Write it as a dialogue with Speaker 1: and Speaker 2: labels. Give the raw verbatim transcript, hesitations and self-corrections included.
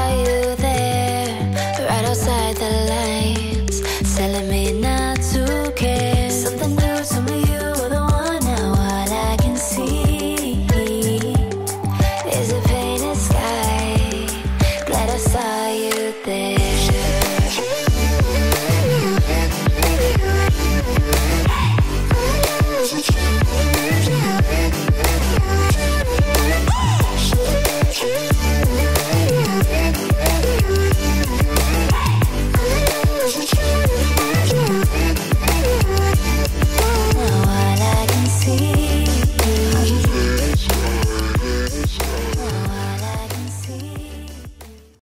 Speaker 1: saw you there, right outside the lines, telling me not to care. Something new told me you were the one. Now all I can see is a painted sky. Glad I saw